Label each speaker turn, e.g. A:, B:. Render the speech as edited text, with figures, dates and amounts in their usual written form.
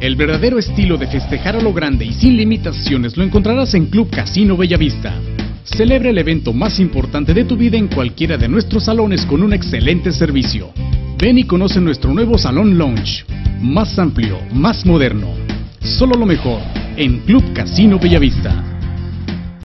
A: El verdadero estilo de festejar a lo grande y sin limitaciones lo encontrarás en Club Casino Bellavista. Celebra el evento más importante de tu vida en cualquiera de nuestros salones con un excelente servicio. Ven y conoce nuestro nuevo salón lounge, más amplio, más moderno. Solo lo mejor en Club Casino Bellavista.